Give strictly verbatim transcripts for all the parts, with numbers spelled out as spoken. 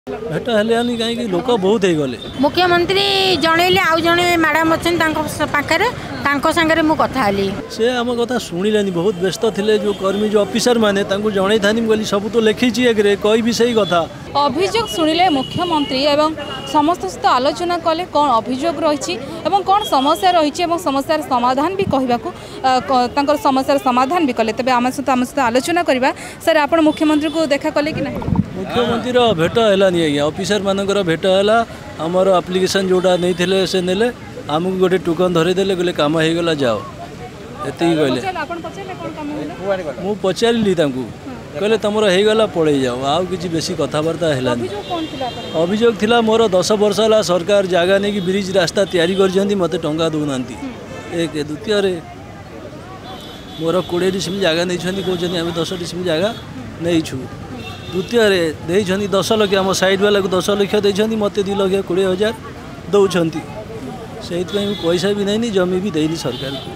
भेट हेलानी कहीं लोक बहुत हो गले मुख्यमंत्री जनइले आउ जने मैडम अच्छे पाखे सांगे मु कथा से आम कथा शुणिलानी बहुत व्यस्त थे जो कर्मी जो ऑफिसर माने जन था बोली सब तो लिखी कही भी सही कथा अभियोग शुणिले मुख्यमंत्री एवं समस्त सहित आलोचना कले कौन अभियोग रही कौन समस्या रही समस्यार समाधान भी कहवाक समस्यार समाधान भी कले तेज आम सहित आम सहित आलोचना करवा सर आप मुख्यमंत्री को देखा कले कि ना मुख्यमंत्री भेट हेलानी आज्ञा ऑफिसर मानकर भेट है आमर आप्लिकेसन जोटा नहीं से नेले आमको गोटे टोकन धरीदे गले कम हो गला जाओ ये कहले मु पचारि कहले तुम होगला पड़े जाओ आउ कि बेसी कथबार्ता है अभियोग थिला मोर दस वर्ष है सरकार जगह नहीं कि ब्रिज रास्ता तैयारी कर मत टंका दौना एक द्वितीय मोर कोड़े डिसमिल जगह नहीं कहते आम दस डिसमिल जगह नहीं द्वितीय देती दस लक्ष आम साइड वाला को दस लक्ष देती मत दु लक्ष कोड़े हजार दौरान से पैसा भी नहीं जमी भी देनी सरकार को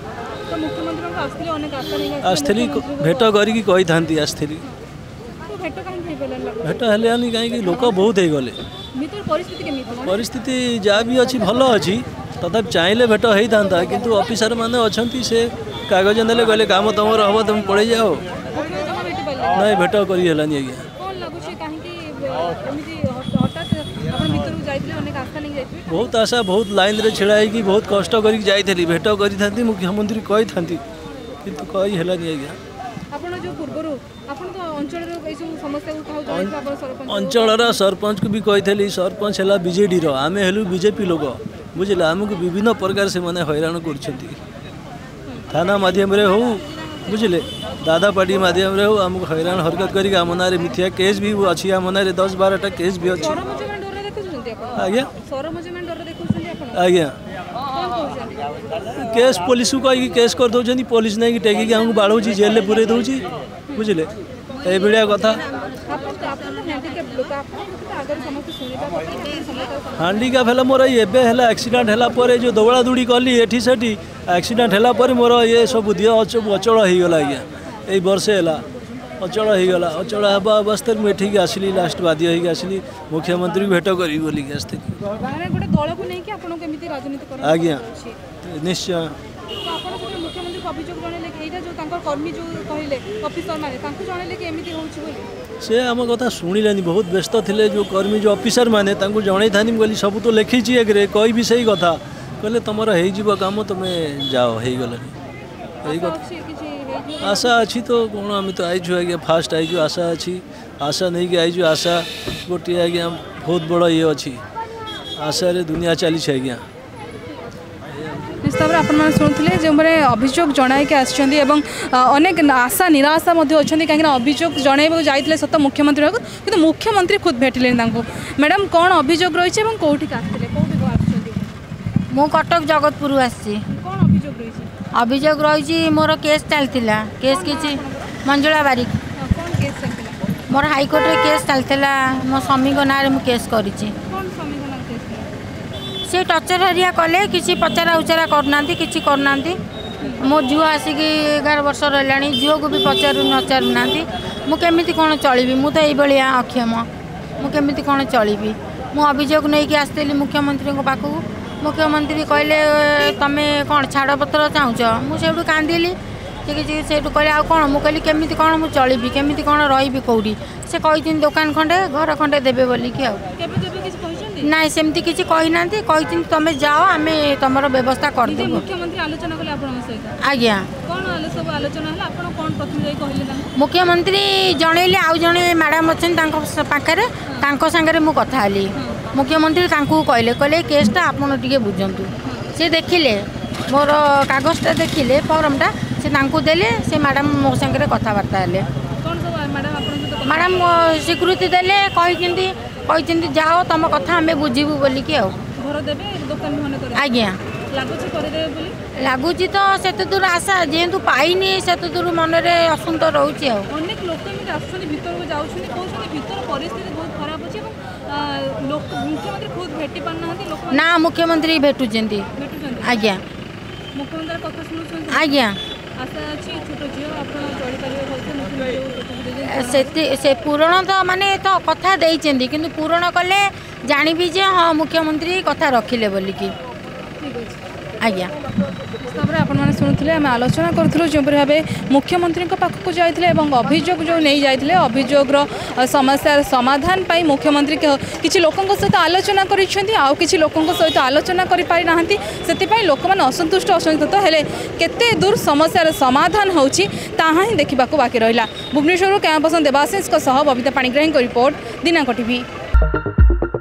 आसली भेट करी आसली भेट हेलानी कहीं लोक बहुत हो गले परिस्थिति जहाँ भी अच्छी भल अच्छी तथापि चाहिए भेट होता था किंतु ऑफिसर माने अच्छा से कागज ने कहले काम तुम हम तुम पड़े जाओ नहीं भेट करी हेलानी आज्ञा बहुत आशा बहुत लाइन रे छिड़ा है कि बहुत कष्ट करी जाइथली भेट करी मुख्यमंत्री कही था किंतु कही हेलानी आज्ञा अंचल सरपंच को भी कही सरपंच है बीजेडी आम हेलु बीजेपी लोक बुझे आमको विभिन्न प्रकार से मैंने हैरान कर थाना माध्यम हो बुझे दादा पार्टी माध्यम हो आमको हैरान हरकत करी आम ना मिथ्या केस भी अच्छी आम ना दस बारह केस भी अच्छी आज्ञा आज्ञा केस पुलिस को कहीं केस कर दौरान पुलिस नहीं टेकिक आमको बाड़ौची जेल पूरे दूसरी बुझे ये भाया कथा हांडिकाप है मोर एवं एक्सीडेंट है जो दौड़ा दौड़ी कली एटी से एक्सीडेंट है मोर ये सब दिह अचल होगला आज्ञा यही वर्षे है अचल होगला अचल हवा अवस्था मुझे आसली लास्ट बाध्य होगी आसली मुख्यमंत्री भेट करी बोलिक आसती आज्ञा निश्चय से आम कथा शुणिलानी बहुत व्यस्त थे जो कर्मी जो ऑफिसर माने जन था बोली सब तो लिखी कही भी सही कथा कहले तुम हो कम तुम जाओ हो गलानी कथा आशा अच्छी तो कौन आम तो आईचु आज्ञा फास्ट आईचु आशा अच्छी आशा नहीं कि आईचु आशा गोटे आज्ञा बहुत बड़ ये अच्छी आशा रे दुनिया चली आज्ञा निश्चित भाव में शुणुले जो मैंने अभियोग जनईक आनेक आशा निराशा अच्छा कहीं अभियोग जनइबा जाते सत मुख्यमंत्री कि मुख्यमंत्री खुद भेटिले मैडम कौन अभियोग रही है कौटी मु कटक जगतपुर आसी अभियोग रही मोर केस चलता केस किसी मंजुला बारिक मोर हाईकोर्ट रे केस चलता मो स्वामी ना मु केस करी से टर्चर हरिया कले किसी पचारा उचारा करना कि करना मो झील आसिक एगार वर्ष रहा झील को भी पचारू नचारू ना मुझे कौन चलि मुझे ये अक्षम मुझे कौन चलि मु अभियोग नहीं कि आसती मुख्यमंत्री पाखक मुख्यमंत्री कहले तमें कौन छाड़पत्र चाहूच मुझे कांदिली से कहले आ कौन मुझे केमी कौन मुझे चलि केमी कौन रही कौटी से कही दुकान खंडे घर खंडे देवे बोलिकी ना सेमती किसी कही ना कही तुम जाओ आम तुम व्यवस्था कर मुख्यमंत्री आलोचना कले आपन सहित आज्ञा कौन सब आलोचना है आपन कौन प्रथम जाई कहले मुख्यमंत्री जनइले आउ जने मैडम अच्छे पाखे सांगे मु कथा मुख्यमंत्री कहले कहले केसटा आपन टिके बुझंतु से देखिले मोर कागजटा देखिले फॉर्मटा से देले से मैडम मो संगे कथबार्ता हेले मैडम स्वीकृति देले कही कही जाओ तुम कथा आम बुझीबू बोलिकी आज्ञा लगुच तो से दूर आशा जेहेतु पाइनी से दूर मन में असंत रोचे ना मुख्यमंत्री भेटुं आज्ञा आज्ञा ଆଶା ଅଛି ଛୋଟ ଝିଅ ଆପଣ ଚଳିପାରିବେ ଭଲସେ ସେତି ସେ ପୂରଣ ତ ମାନେ ତ କଥା ଦେଇଛନ୍ତି କିନ୍ତୁ ପୂରଣ କଲେ ଜାଣିବି ଯେ ହଁ ମୁଖ୍ୟମନ୍ତ୍ରୀ କଥା ରଖିଲେ ବୋଲିକି। ଠିକ୍ ଅଛି ଆଜ୍ଞା। ତାପରେ ଆପଣମାନେ ଶୁଣୁଥିଲେ ଆମେ ଆଲୋଚନା କରୁଥିଲୁ ଯେଉଁପରି ଭାବେ ମୁଖ୍ୟମନ୍ତ୍ରୀଙ୍କ ପାଖକୁ ଯାଇଥିଲେ ଏବଂ ଅଭିଯୋଗ ଯେଉଁ ନେଇ ଯାଇଥିଲେ ଅଭିଯୋଗର ସମସ୍ୟାର ସମାଧାନ ପାଇଁ ମୁଖ୍ୟମନ୍ତ୍ରୀ କିଛି ଲୋକଙ୍କ ସହିତ ଆଲୋଚନା କରିଛନ୍ତି ଆଉ କିଛି ଲୋକଙ୍କ ସହିତ ଆଲୋଚନା କରିପାରିନାହାନ୍ତି ସେଥିପାଇଁ ଲୋକମାନେ ଅସନ୍ତୁଷ୍ଟ ଅସନ୍ତୁଷ୍ଟ ହେଲେ କେତେ ଦୂର ସମସ୍ୟାର ସମାଧାନ ହେଉଛି ତାହା ହିଁ ଦେଖିବାକୁ ବାକି ରହିଲା। ଭୁବନେଶ୍ୱରରୁ କ୍ୟାମ୍ପସ ଦେବାଶିଷଙ୍କ ସହ ବବିତା ପାଣିଗ୍ରାହୀଙ୍କ ରିପୋର୍ଟ ଦିନାଙ୍କ ଟିଭି।